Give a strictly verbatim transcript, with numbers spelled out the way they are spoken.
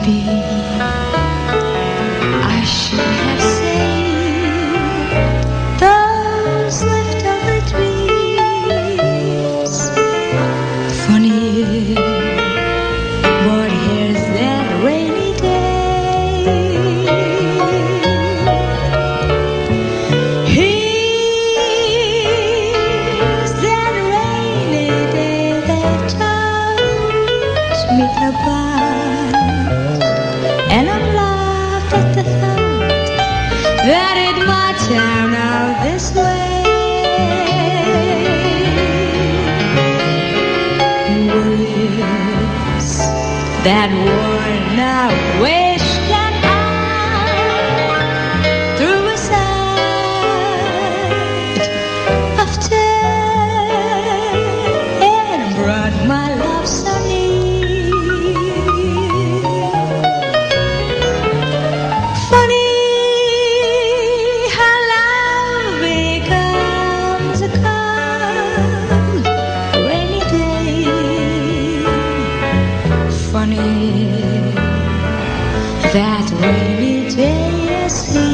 Maybe I should have saved those leftover dreams. Funny, but here's that rainy day. Here's that rainy day that touched me about. And I'm laughed at the thought that it might turn out this way. Words that worn out wish that I threw aside of time and brought my love so near. Funny how love becomes a cold rainy day. Funny that rainy day is here.